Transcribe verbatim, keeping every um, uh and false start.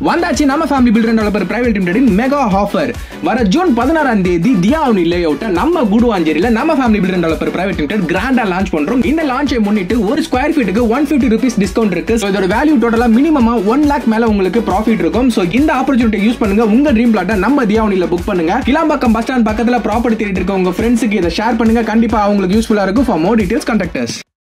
வந்தாச்சு நம்ம family builder and developer private limited mega offer. வர ஜூன் பதினாறாம் தேதி தியாவுனி லேஅவுட்ட நம்ம குடுவாஞ்சேரியில நம்ம family builder and developer private limited கிராண்டா லான்ச் பண்றோம். இந்த லான்ச்சை முன்னிட்டு ஒரு ஸ்கொயர் ஃபீட்டுக்கு ஒன் பிப்டி ருபீஸ் டிஸ்கவுண்ட் இருக்கு. சோ இதோட வேல்யூ டோட்டலா மினிமமா ஒன் லேக் மேல உங்களுக்கு ப்ராஃபிட் இருக்கும். சோ இந்த ஆப்பர்ச்சுனிட்டி யூஸ் பண்ணுங்க. உங்க ட்ரீம் பிளாட்டை நம்ம தியாவுனில புக் பண்ணுங்க. கிளாம்பாக்கம் பஸ் ஸ்டாண்ட் பக்கத்துல ப்ராப்பர்ட்டி தேடிட்டு இருக்க உங்க ஃப்ரெண்ட்ஸுக்கு இதை ஷேர் பண்ணுங்க. கண்டிப்பா அவங்களுக்கு யூஸ்ஃபுல்லா இருக்கும். For more details contact us.